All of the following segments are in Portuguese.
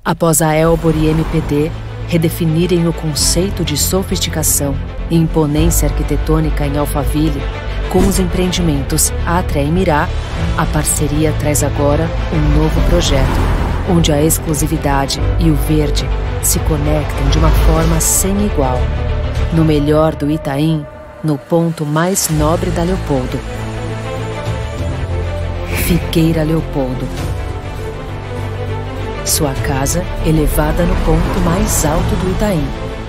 Após a Elbor e MPD redefinirem o conceito de sofisticação e imponência arquitetônica em Alphaville, com os empreendimentos Atria e Mirá, a parceria traz agora um novo projeto, onde a exclusividade e o verde se conectam de uma forma sem igual. No melhor do Itaim, no ponto mais nobre da Leopoldo. Figueira Leopoldo. Sua casa elevada no ponto mais alto do Itaim.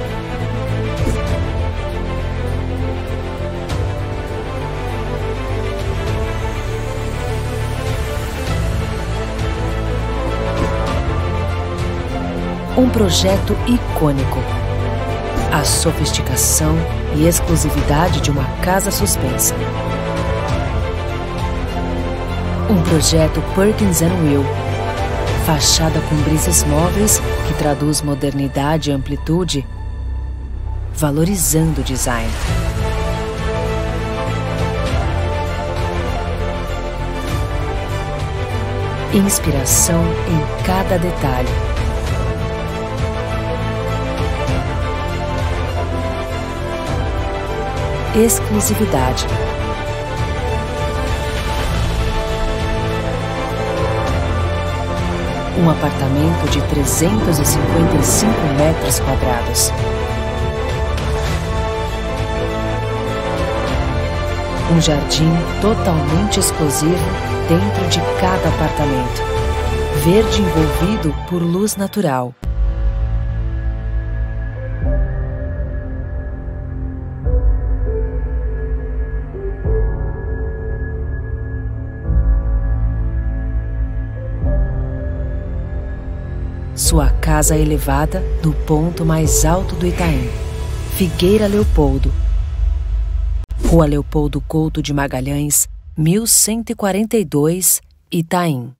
Um projeto icônico. A sofisticação e exclusividade de uma casa suspensa. Um projeto Perkins & Will. Fachada com brises móveis que traduz modernidade e amplitude, valorizando o design. Inspiração em cada detalhe. Exclusividade. Um apartamento de 355 metros quadrados. Um jardim totalmente exclusivo dentro de cada apartamento. Verde envolvido por luz natural. Sua casa elevada no ponto mais alto do Itaim. Figueira Leopoldo. Rua Leopoldo Couto de Magalhães, 1142, Itaim.